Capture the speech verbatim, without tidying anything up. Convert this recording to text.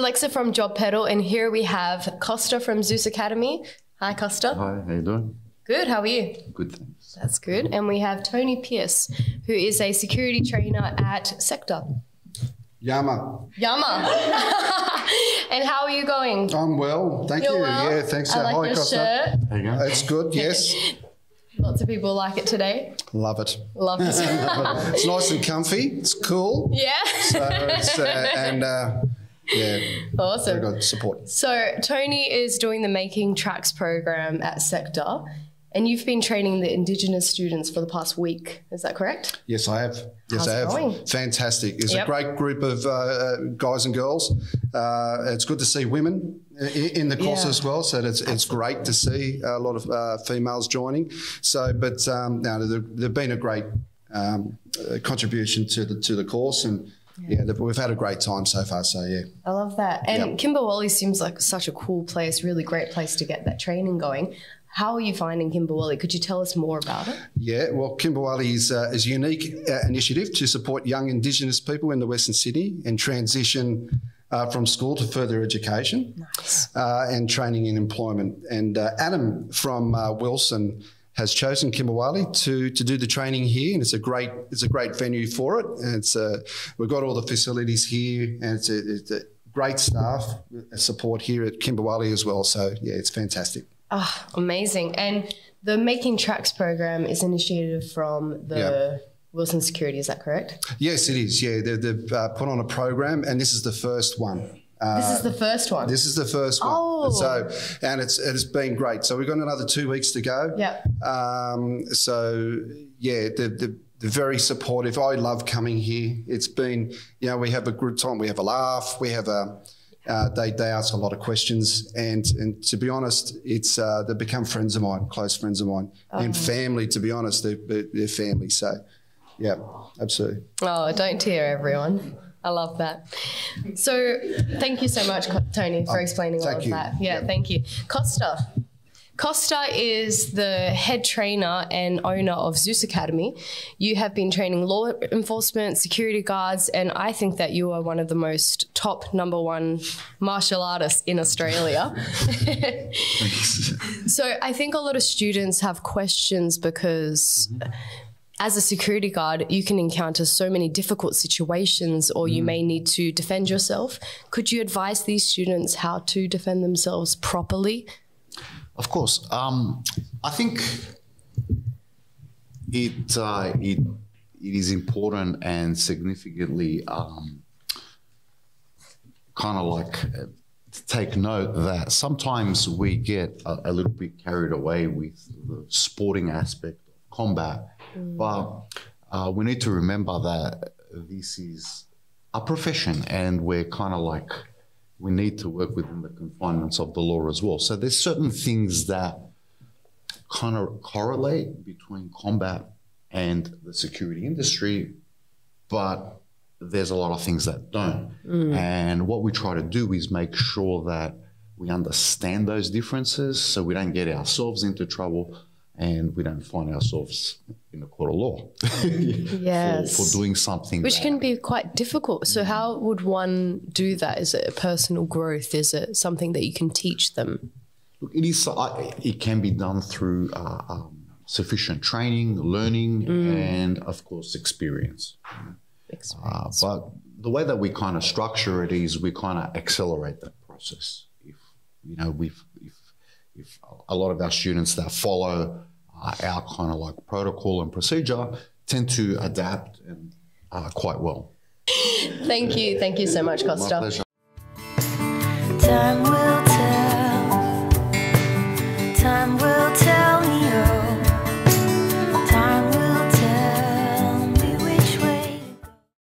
Alexa from jobpedal, and here we have Costa from Zeus Academy. Hi, Costa. Hi, how you doing? Good, how are you? Good, thanks. That's good. And we have Tony Pearce, who is a security trainer at SECTA. Yama. Yama. And how are you going? I'm well, thank You're you. well? Yeah, thanks. I Uh, like hi, your Costa. shirt. There you go. It's good, yes. Lots of people like it today. Love it. Love it. It's nice and comfy. It's cool. Yeah. So it's, uh, and uh, yeah, Awesome. very good support. So Tony is doing the Making Tracks program at SECTA, and you've been training the Indigenous students for the past week. Is that correct? Yes, I have. Yes, How's I it have. going? Fantastic. It's Yep. a great group of uh, guys and girls. Uh, it's good to see women in, in the course Yeah. as well. So it's, it's great to see a lot of uh, females joining. So, but um, no, they've, they've been a great um, uh, contribution to the to the course, and yeah, yeah we've had a great time so far. So yeah, I love that. And Yep. Kimberwalli seems like such a cool place, really great place to get that training going. How are you finding Kimberwalli? Could you tell us more about it? yeah. Well, Kimberwalli is, uh, is a unique uh, initiative to support young Indigenous people in the Western Sydney and transition uh, from school to further education. Nice. Uh, and training and employment. And uh, Adam from uh, Wilson has chosen Kimberwalli to to do the training here, and it's a great it's a great venue for it. And it's uh, we've got all the facilities here, and it's a, it's a great staff support here at Kimberwalli as well. So yeah, it's fantastic. Oh, amazing. And the Making Tracks program is initiated from the Yeah. Wilson Security, is that correct? Yes, it is. Yeah, they've, they've uh, put on a program, and this is the first one. Uh, This is the first one. This is the first one. Oh. So, and it's it's been great. So we've got another two weeks to go. Yeah. Um, so yeah, they're, they're, they're very supportive. I love coming here. It's been, you know, we have a good time. We have a laugh. We have a. Uh, they they ask a lot of questions, and and to be honest, it's uh, they've become friends of mine, close friends of mine, Oh. and family. To be honest, they're, they're, they're family. So, yeah, absolutely. Oh, don't tear, everyone. I love that. So thank you so much, Co- Tony, for explaining all thank of you. that. Yeah, Yep. thank you. Costa. Costa is the head trainer and owner of Zeus Academy. You have been training law enforcement, security guards, and I think that you are one of the most top number one martial artists in Australia. So I think a lot of students have questions because as a security guard, you can encounter so many difficult situations, or you may need to defend yourself. Could you advise these students how to defend themselves properly? Of course. Um, I think it, uh, it it is important and significantly um, kind of like uh, to take note that sometimes we get a, a little bit carried away with the sporting aspect of combat, mm. but uh, we need to remember that this is a profession, and we're kind of like, we need to work within the confinements of the law as well. So there's certain things that kind of correlate between combat and the security industry, but there's a lot of things that don't. Mm. And what we try to do is make sure that we understand those differences so we don't get ourselves into trouble and we don't find ourselves in a court of law Yes. for, for doing something. Which that, can be quite difficult. So how would one do that? Is it a personal growth? Is it something that you can teach them? Look, it is. Uh, it can be done through uh, um, sufficient training, learning, mm. and of course experience. experience. Uh, but the way that we kind of structure it is we kind of accelerate that process. If you know, we've if if a lot of our students that follow uh, our kind of like protocol and procedure tend to adapt and uh, quite well. Thank you, thank you so much, Costa. My pleasure.